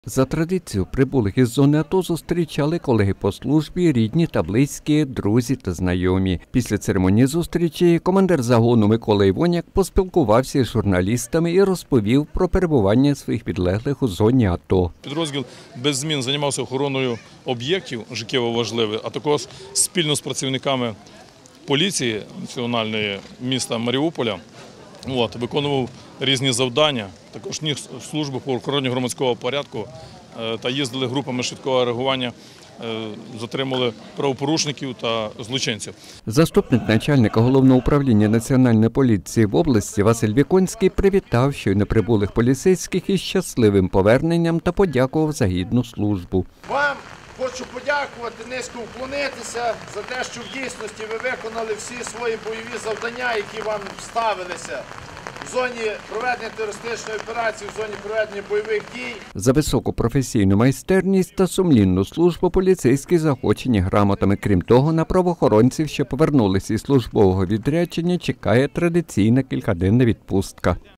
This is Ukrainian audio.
За традицією, прибулих із зони АТО зустрічали колеги по службі, рідні та близькі, друзі та знайомі. Після церемонії зустрічі командир загону Микола Івоняк поспілкувався з журналістами і розповів про перебування своїх підлеглих у зоні АТО. Підрозділ без змін займався охороною об'єктів життєво важливих, а також спільно з працівниками поліції національної міста Маріуполя виконував різні завдання, також ніс службу по охороні громадського порядку та їздили групами швидкого реагування, затримали правопорушників та злочинців. Заступник начальника Головного управління Національної поліції в області Василь Віконський привітав щойно прибулих поліцейських із щасливим поверненням та подякував за гідну службу. Вам хочу подякувати, низько вклонитися за те, що в дійсності ви виконали всі свої бойові завдання, які вам ставилися в зоні проведення терористичної операції, в зоні проведення бойових дій. За високу професійну майстерність та сумлінну службу поліцейські заохочені грамотами. Крім того, на правоохоронців, що повернулися із службового відрядження, чекає традиційна кількаденна відпустка.